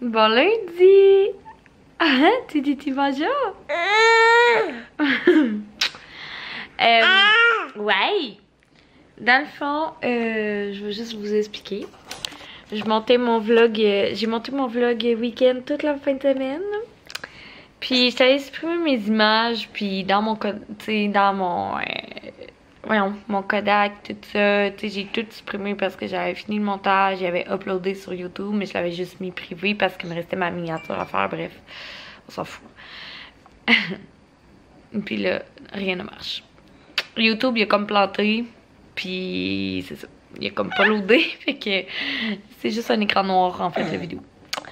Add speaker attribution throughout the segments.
Speaker 1: Bon lundi! Ah, tu dis tu bonjour? Ouais! Dans le fond, je veux juste vous expliquer. J'ai monté mon vlog week-end toute la fin de semaine. Puis j'allais supprimer mes images, puis dans mon mon Kodak, tout ça, j'ai tout supprimé parce que j'avais fini le montage, j'avais uploadé sur YouTube, mais je l'avais juste mis privé parce qu'il me restait ma miniature à faire, bref, on s'en fout. Puis là, rien ne marche. YouTube, il a comme planté, puis c'est ça, il a comme pas loadé, fait que c'est juste un écran noir en fait, la vidéo.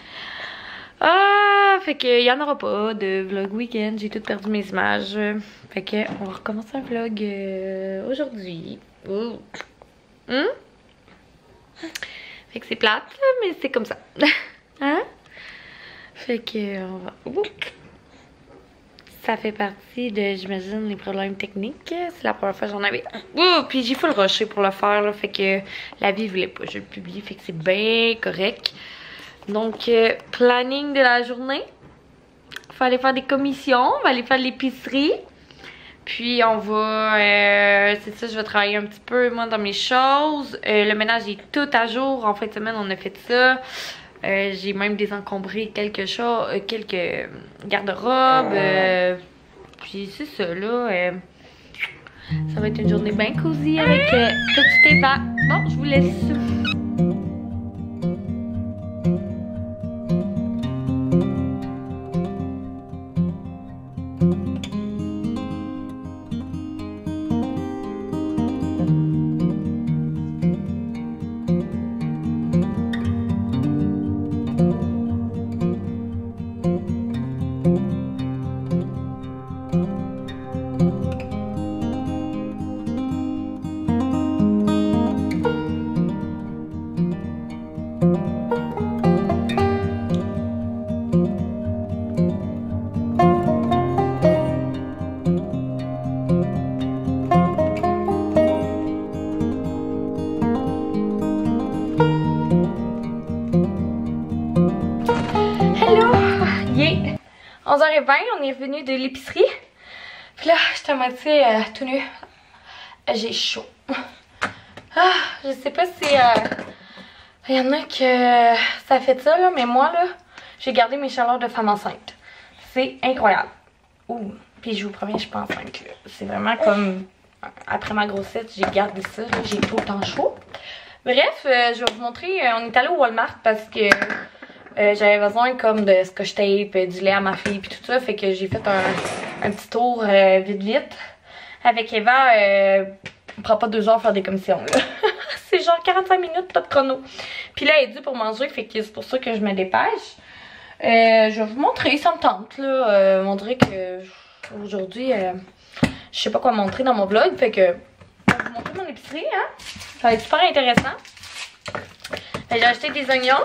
Speaker 1: Ah, fait que y en aura pas de vlog week-end, j'ai tout perdu mes images. Fait que on va recommencer un vlog aujourd'hui. Fait que c'est plate, mais c'est comme ça. Hein? Fait que on va. Ça fait partie de, j'imagine, les problèmes techniques. C'est la première fois que j'en avais. Puis j'ai full rushé pour le faire, là, fait que la vie voulait pas. Je le publie, fait que c'est bien correct. Donc, planning de la journée. Fallait faire des commissions, on va aller faire de l'épicerie. Puis on va, c'est ça, je vais travailler un petit peu moi dans mes choses. Le ménage est tout à jour. En fin de semaine, on a fait ça. J'ai même désencombré quelques garde-robes. Puis c'est ça là. Ça va être une journée bien cosy avec petit Eva. Bon, je vous laisse. Hello! Yeah! 11h20, on est revenu de l'épicerie. Puis là, j'étais à moitié tout nu. J'ai chaud. Ah, je sais pas si il y en a que ça fait ça, là, mais moi, là, j'ai gardé mes chaleurs de femme enceinte. C'est incroyable. Ouh! Puis je vous promets, je suis pas enceinte, là. C'est vraiment comme après ma grossesse, j'ai gardé ça, là. J'ai tout le temps chaud. Bref, je vais vous montrer. On est allé au Walmart parce que j'avais besoin comme de scotch tape, du lait à ma fille puis tout ça. Fait que j'ai fait un petit tour vite avec Eva. On prend pas 2 heures à faire des commissions là. C'est genre 45 minutes, pas de chrono. Puis là elle est due pour manger, fait que c'est pour ça que je me dépêche. Je vais vous montrer, ça me tente là. On dirait que aujourd'hui je sais pas quoi montrer dans mon vlog. Fait que je vais vous montrer mon épicerie, hein. Ça va être super intéressant. J'ai acheté des oignons.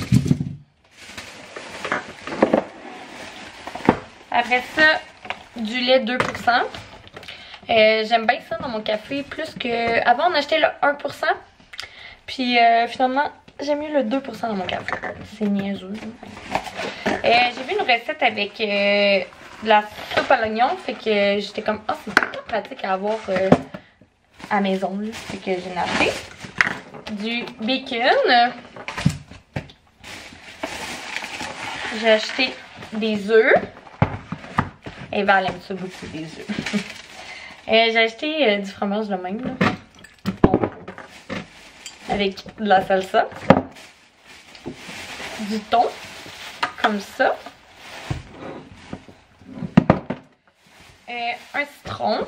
Speaker 1: Après ça, du lait 2%. J'aime bien ça dans mon café, plus que... Avant, on achetait le 1%. Puis finalement, j'aime mieux le 2% dans mon café. C'est niaiseux. J'ai vu une recette avec de la soupe à l'oignon. Fait que j'étais comme, oh, c'est super pratique à avoir à la maison. Là. Fait que j'ai acheté du bacon. J'ai acheté des œufs. Eva elle aime ça beaucoup, des œufs. J'ai acheté du fromage de même, là. Avec de la salsa. Du thon. Comme ça. Un citron.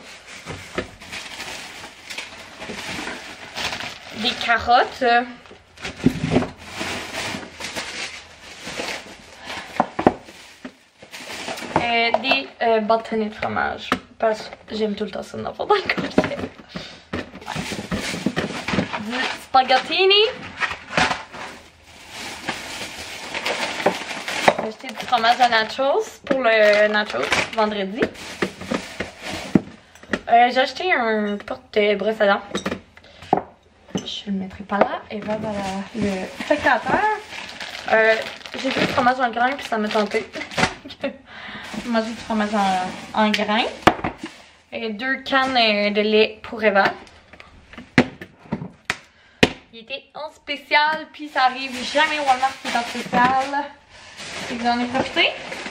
Speaker 1: Des carottes. Des bâtonnets de fromage. Parce que j'aime tout le temps ça dans le concept. Du spaghettini. J'ai acheté du fromage à nachos pour le nachos vendredi. J'ai acheté un porte-brosse à dents. Je le mettrai pas là. Et va dans le sécateur. J'ai vu du fromage en grains puis ça m'a tenté. J'ai mangé du fromage en grains. Et 2 cannes de lait pour Eva. Il était en spécial puis ça arrive jamais au Walmart qui est en spécial. Et j'en ai profité.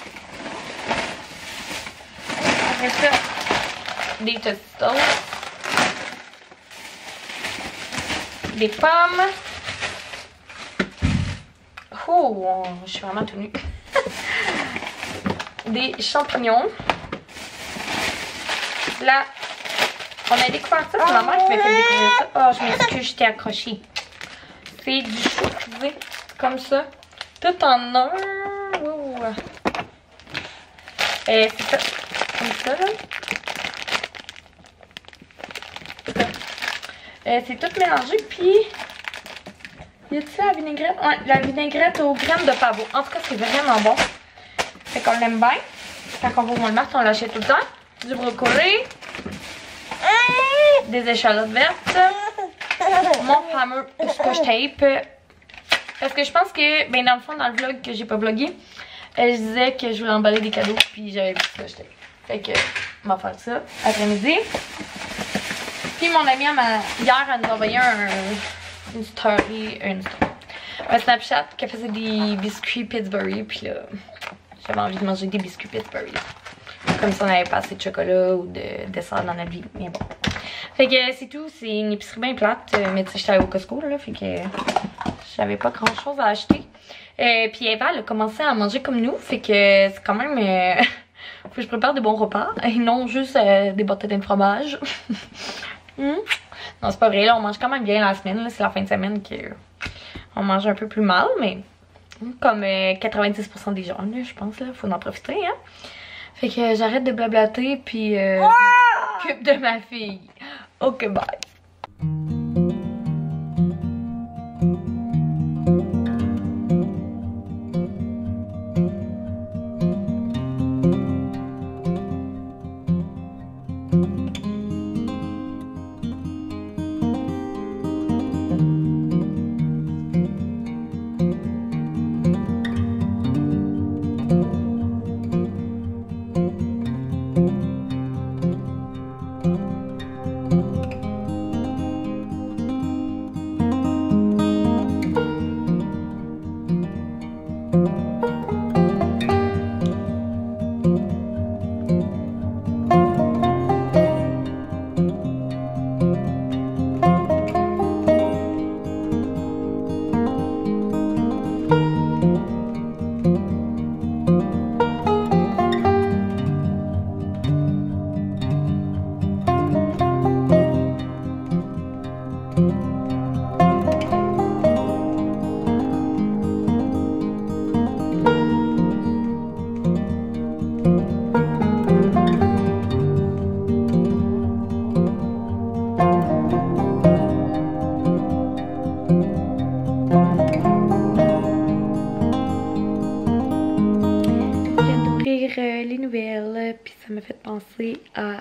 Speaker 1: Après ça, des tostitos. Des pommes. Oh, je suis vraiment tout nue. Des champignons. Là, on a découvert ça, c'est ma mère qui m'a fait découvrir ça. Oh, je m'excuse, j'étais accrochée. C'est du chou cuisé, comme ça. Tout en un. Oh. C'est ça, comme ça, là. C'est tout mélangé, puis... Y a-t-il la vinaigrette? Ouais, la vinaigrette aux graines de pavot. En tout cas, c'est vraiment bon. Fait qu'on l'aime bien. Quand on va au Walmart, on l'achète tout le temps. Du brocoli. Des échalotes vertes. Mon fameux scotch tape. Parce que je pense que, ben dans le fond, dans le vlog que j'ai pas vlogué, je disais que je voulais emballer des cadeaux, puis j'avais vu scotch tape. Fait que, on va faire ça après-midi. Puis mon amie, hier, elle nous a envoyé une story, un Snapchat qu'elle faisait des biscuits Pillsbury, puis là, j'avais envie de manger des biscuits Pillsbury. Comme si on avait pas assez de chocolat ou de dessert dans notre vie, mais bon. Fait que c'est tout, c'est une épicerie bien plate, mais tu sais, j'étais allée au Costco, là, fait que j'avais pas grand chose à acheter. Puis Eva, elle a commencé à manger comme nous, fait que c'est quand même... faut que je prépare des bons repas, et non juste des bâtonnets de fromage. Non, c'est pas vrai, là, on mange quand même bien la semaine, c'est la fin de semaine qu'on mange un peu plus mal, mais comme 90% des gens, là, je pense, là, faut en profiter, hein. Fait que j'arrête de blablater, puis je m'occupe de ma fille. Ok, bye. Les nouvelles, puis ça m'a fait penser à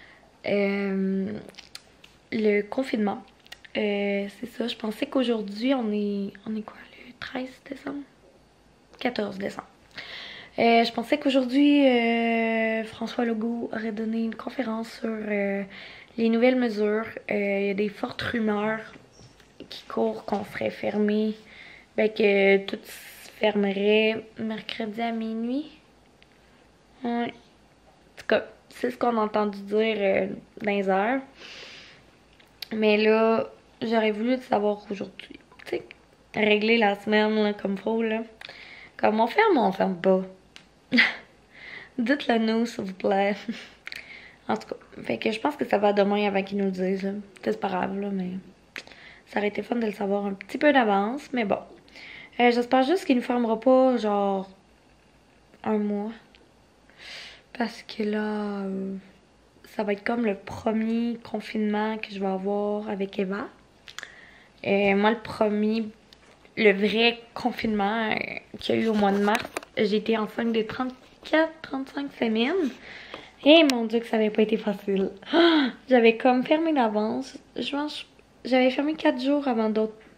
Speaker 1: le confinement. C'est ça, je pensais qu'aujourd'hui on est quoi, le 13 décembre? 14 décembre. Je pensais qu'aujourd'hui François Legault aurait donné une conférence sur les nouvelles mesures. Il y a des fortes rumeurs qui courent qu'on serait fermé, ben que tout se fermerait mercredi à minuit. Ouais. En tout cas, c'est ce qu'on a entendu dire dans les heures. Mais là, j'aurais voulu le savoir aujourd'hui. Tu sais, régler la semaine là, comme faut, là. Comme on ferme ou on ferme pas? Dites-le nous, s'il vous plaît. En tout cas, fait que je pense que ça va demain avant qu'ils nous le disent. Là. C'est pas grave, là, mais ça aurait été fun de le savoir un petit peu d'avance. Mais bon. J'espère juste qu'il nous fermera pas, genre, un mois. Parce que là, ça va être comme le premier confinement que je vais avoir avec Eva. Moi, le vrai confinement qu'il y a eu au mois de mars, j'ai été enceinte de 34-35 semaines. Et mon Dieu que ça avait pas été facile. J'avais comme fermé d'avance. J'avais fermé 4 jours avant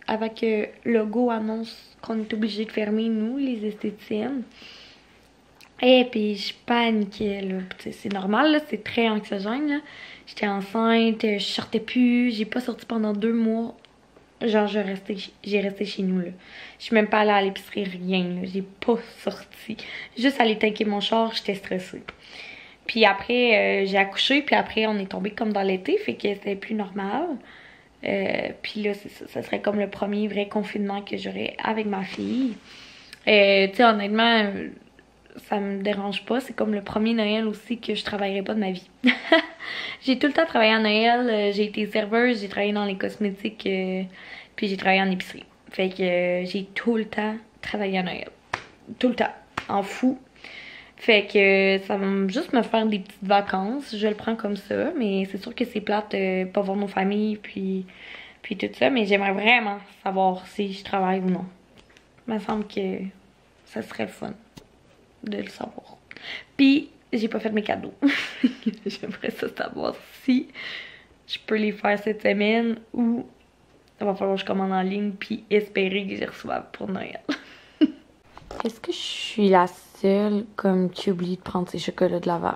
Speaker 1: avant que le go annonce qu'on est obligé de fermer, nous, les esthéticiennes. Et puis je paniquais, là. C'est normal, là, c'est très anxiogène, là. J'étais enceinte, je sortais plus, j'ai pas sorti pendant 2 mois. Genre, j'ai resté chez nous, là. Je suis même pas allée à l'épicerie, rien, là. J'ai pas sorti. Juste aller tanker mon char, j'étais stressée. Puis après, j'ai accouché, puis après, on est tombé comme dans l'été, fait que c'était plus normal. Puis là, c'est ça. Ça serait comme le premier vrai confinement que j'aurais avec ma fille. Tu sais, honnêtement, ça me dérange pas. C'est comme le premier Noël aussi que je travaillerai pas de ma vie. J'ai tout le temps travaillé à Noël. J'ai été serveuse, j'ai travaillé dans les cosmétiques, puis j'ai travaillé en épicerie. Fait que j'ai tout le temps travaillé à Noël. Tout le temps. En fou. Fait que ça va juste me faire des petites vacances. Je le prends comme ça. Mais c'est sûr que c'est plate pas voir nos familles, puis tout ça. Mais j'aimerais vraiment savoir si je travaille ou non. Il me semble que ça serait le fun de le savoir. Puis, j'ai pas fait mes cadeaux. J'aimerais ça savoir si je peux les faire cette semaine ou il va falloir que je commande en ligne puis espérer que je les reçoive pour Noël. Est-ce que je suis la seule comme qui oublie de prendre ses chocolats de Laval?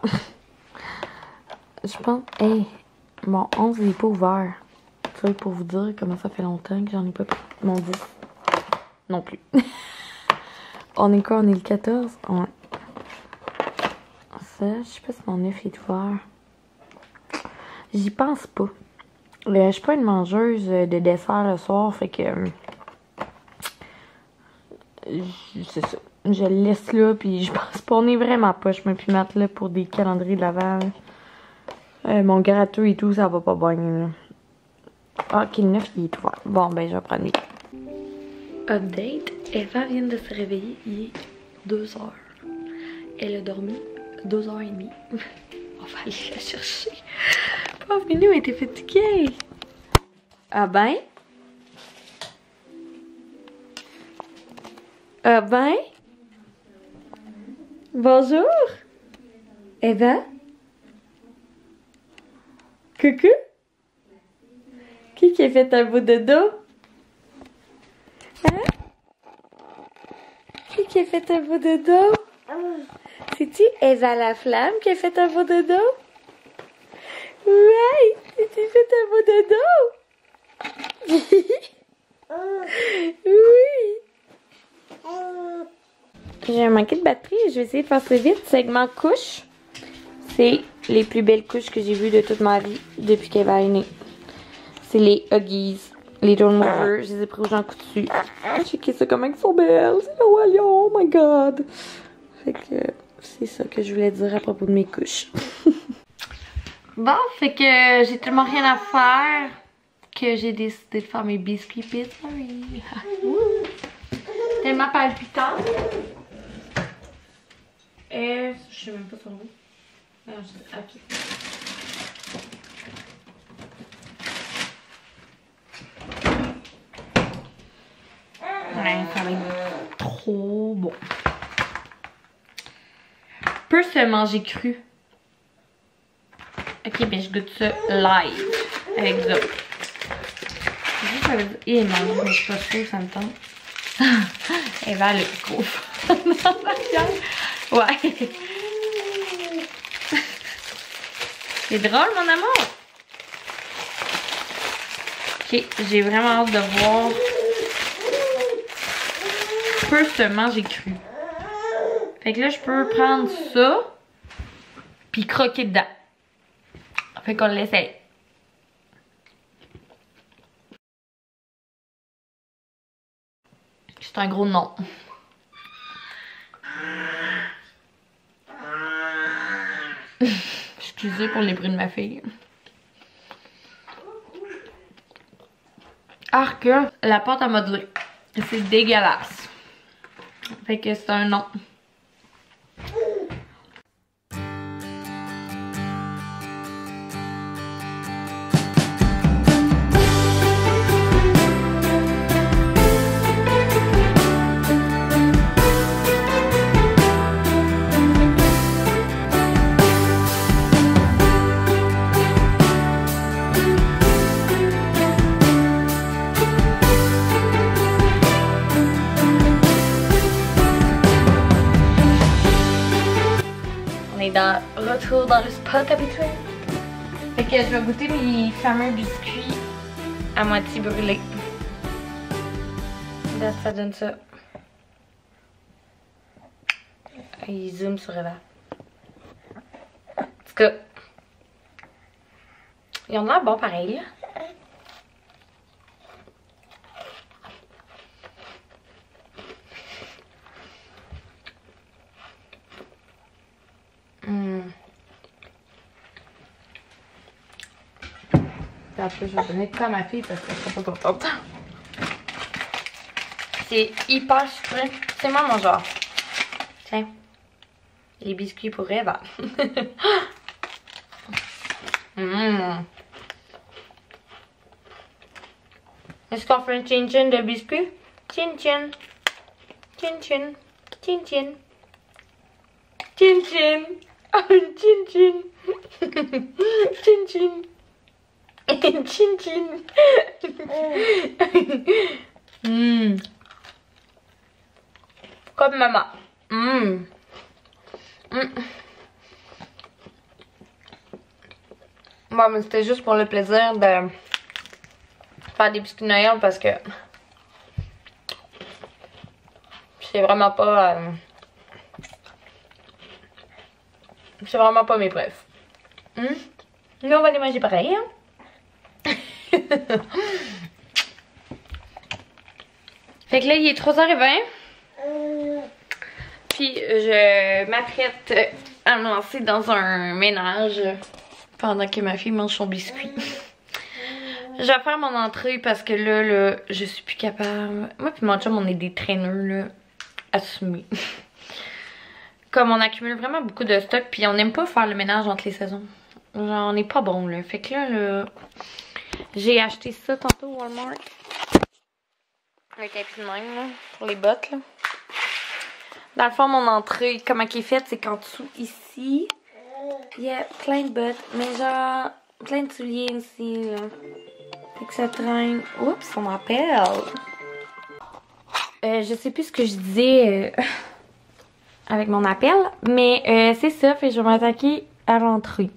Speaker 1: Je pense... Hey, mon 11 il est pas ouvert. Tu vois, pour vous dire comment ça fait longtemps que j'en ai pas pris. Mon 10 non plus. On est quoi? On est le 14? Ouais. Ça, je sais pas si mon œuf est ouvert. J'y pense pas. Je suis pas une mangeuse de dessert le soir, fait que... c'est ça. Je le laisse là, puis je pense pas. On est vraiment pas. Je me puis mettre là pour des calendriers de Laval. Mon gâteau et tout, ça va pas bien, là. Ah, ok, le 9, il est ouvert. Bon, ben, je vais prendre des... Update. Eva vient de se réveiller. Il est 2 heures. Elle a dormi 2h30. On va aller la chercher. Pauvre Minou, elle était fatiguée. Ah ben? Ah ben? Bonjour? Eva? Coucou? Qui a fait un beau dodo? Hein? Qui a fait un beau dodo? C'est-tu Eva la flamme qui a fait un beau dodo? Ouais! Tu fait un beau dodo? Oui! J'ai manqué de batterie, je vais essayer de faire ça vite. Segment couche. C'est les plus belles couches que j'ai vues de toute ma vie depuis qu'Eva est née. C'est les Huggies, les Dawn Mover. Je les ai pris aux gens coutus. Checkez ça comment ils sont belles. C'est le roi lion, oh my god. Fait que c'est ça que je voulais dire à propos de mes couches. Bon, fait que j'ai tellement rien à faire que j'ai décidé de faire mes biscuits Pillsbury. Tellement palpitant. Je sais même pas son nom. Ok. Ouais, ça va être trop bon. Peut se manger cru. Ok, ben je goûte ça live avec ça. Juste ça veut dire. Eh non, mais je suis pas sûre, ça me tente. Eva le gros. Ouais. C'est drôle, mon amour. Ok, j'ai vraiment hâte de voir. Peut se manger cru. Fait que là, je peux prendre ça, puis croquer dedans. Fait qu'on l'essaye. C'est un gros non. Excusez pour les bruits de ma fille. Arc, la pâte à modeler. C'est dégueulasse. Fait que c'est un non. dans retour dans le spot habituel. Fait que je vais goûter mes fameux biscuits à moitié brûlés. Là, ça donne ça. Il zoome sur Eva. En tout cas, ils ont l'air bons pareil. Après, je vais donner tout à ma fille parce qu'elle sera pas contente. C'est hyper sucré. C'est moi mon genre. Tiens. Les biscuits pour Eva. Est-ce qu'on fait un chin-chin de biscuits? Chin-chin. Chin-chin. Chin-chin. Chin-chin. Chin-chin. Chin-chin. Chin-chin. Comme maman. Bon, mais c'était juste pour le plaisir de faire des biscuits de Noël parce que c'est vraiment pas c'est vraiment pas mes préfs. Nous on va les manger pareil, hein? Fait que là il est 3h20. Puis je m'apprête à me lancer dans un ménage pendant que ma fille mange son biscuit. Je vais faire mon entrée parce que là, je suis plus capable. Moi puis mon chum, on est des traîneurs là, assumés. Comme on accumule vraiment beaucoup de stock, puis on n'aime pas faire le ménage entre les saisons. Genre, on n'est pas bon là. Fait que là, j'ai acheté ça tantôt au Walmart. Un tapis de même là, pour les bottes là. Dans le fond, mon entrée, comment elle est faite, c'est qu'en dessous, ici, il y a plein de bottes, mais genre, plein de souliers ici, là. Fait que ça traîne. Oups, on m'appelle. Je sais plus ce que je disais avec mon appel, mais c'est ça, fait que je vais m'attaquer à l'entrée.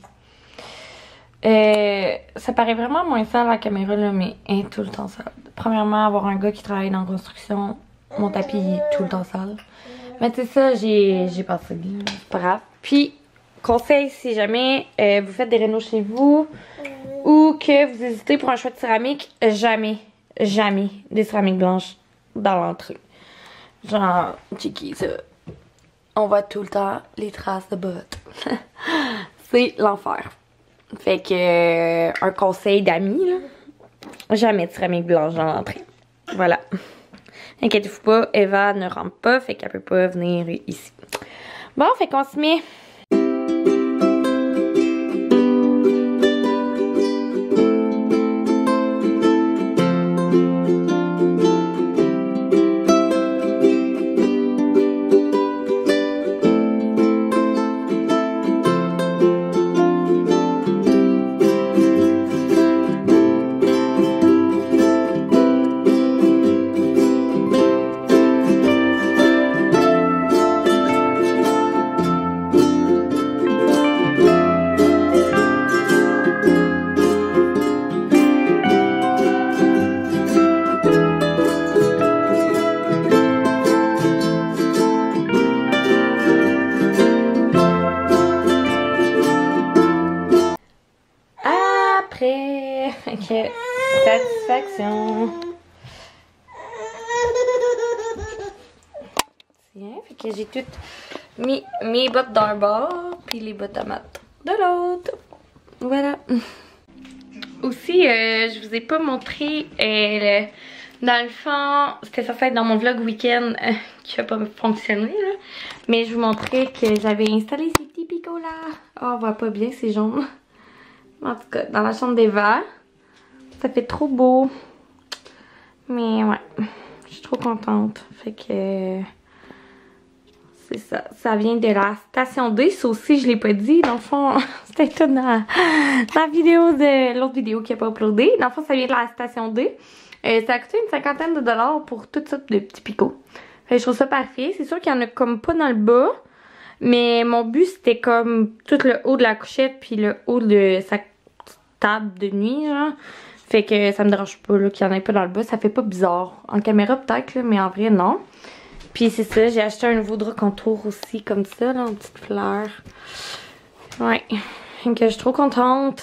Speaker 1: Ça paraît vraiment moins sale à la caméra, là, mais elle est tout le temps sale. Premièrement, avoir un gars qui travaille dans la construction, mon tapis est tout le temps sale. Mais tu sais ça, j'ai passé bien, c'est pas grave. Puis, conseil, si jamais vous faites des rénaux chez vous ou que vous hésitez pour un choix de céramique, jamais des céramiques blanches dans l'entrée. Genre, checky ça. On voit tout le temps les traces de bottes. C'est l'enfer. Fait que, un conseil d'amis, là, jamais de céramique blanche dans l'entrée. Voilà. Inquiétez-vous pas, Eva ne rentre pas, fait qu'elle peut pas venir ici. Bon, fait qu'on se met. Ok, satisfaction. Tiens, fait que j'ai toutes mis mes bottes d'un bord, puis les bottes à mat de l'autre. Voilà. Aussi, je vous ai pas montré, dans le fond, c'était censé être dans mon vlog week-end qui a pas fonctionné, là. Mais je vous montrais que j'avais installé ces petits picots là. Oh, on voit pas bien, c'est jaune. En tout cas, dans la chambre d'Eva. Ça fait trop beau. Mais ouais, je suis trop contente. Fait que c'est ça. Ça vient de la station D. Ça aussi, je l'ai pas dit. Dans le fond, c'était tout dans la vidéo de l'autre vidéo qui n'a pas uploadé. Dans le fond, ça vient de la station D. Ça a coûté une $50 pour toutes sortes de petits picots. Fait que je trouve ça parfait. C'est sûr qu'il y en a comme pas dans le bas. Mais mon but, c'était comme tout le haut de la couchette puis le haut de sa table de nuit, genre. Fait que ça me dérange pas qu'il y en ait pas dans le bas. Ça fait pas bizarre. En caméra peut-être, là, mais en vrai, non. Puis c'est ça, j'ai acheté un nouveau drap contour aussi, comme ça, là, en petite fleur. Ouais. Donc je suis trop contente.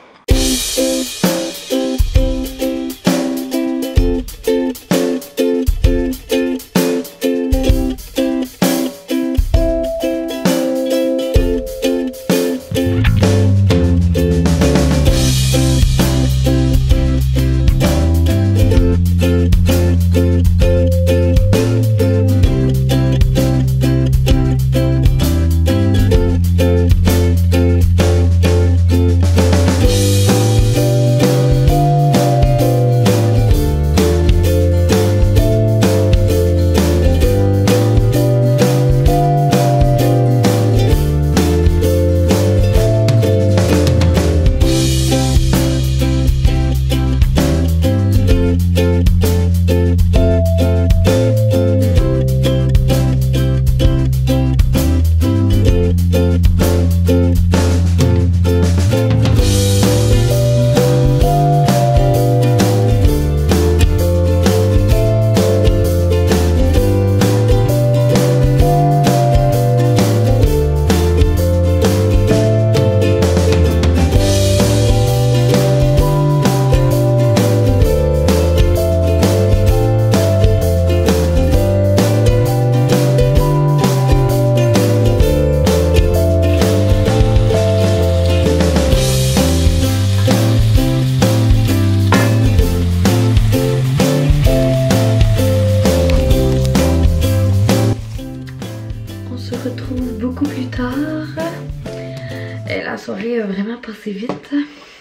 Speaker 1: La soirée a vraiment passé vite.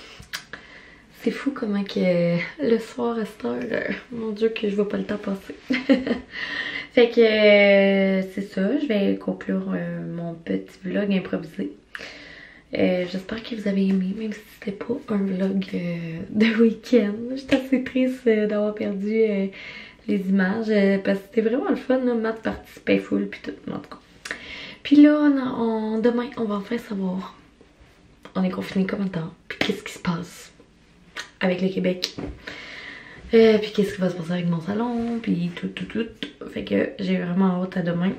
Speaker 1: C'est fou comment que le soir à cette heure, mon Dieu que je vois pas le temps passer. Fait que c'est ça, je vais conclure mon petit vlog improvisé. J'espère que vous avez aimé, même si c'était pas un vlog de week-end. J'étais assez triste d'avoir perdu les images parce que c'était vraiment le fun, là, Matt participait full puis tout, en tout cas. Puis là, demain, on va enfin savoir on est confiné combien de temps, puis qu'est-ce qui se passe avec le Québec, puis qu'est-ce qui va se passer avec mon salon, puis tout. Fait que j'ai vraiment hâte à demain.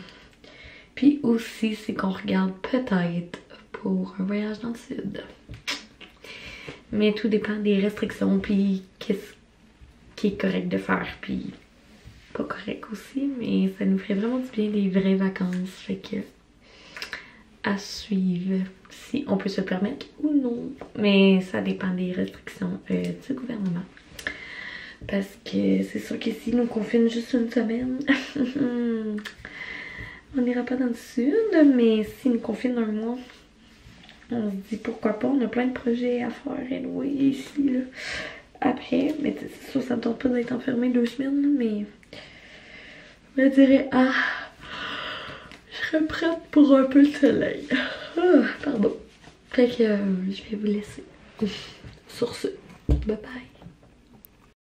Speaker 1: Puis aussi, c'est qu'on regarde peut-être pour un voyage dans le sud. Mais tout dépend des restrictions, puis qu'est-ce qui est correct de faire, puis pas correct aussi, mais ça nous ferait vraiment du bien des vraies vacances. Fait que à suivre si on peut se le permettre ou non. Mais ça dépend des restrictions du gouvernement. Parce que c'est sûr que si nous confinent juste une semaine, on n'ira pas dans le sud. Mais si nous confinent un mois, on se dit pourquoi pas. On a plein de projets à faire anyway, ici là. Après, mais c'est sûr ça ne tente pas d'être enfermé 2 semaines. Là, mais je me dirais je serais prête pour un peu de soleil. Pardon. Fait que je vais vous laisser. Sur ce, bye bye.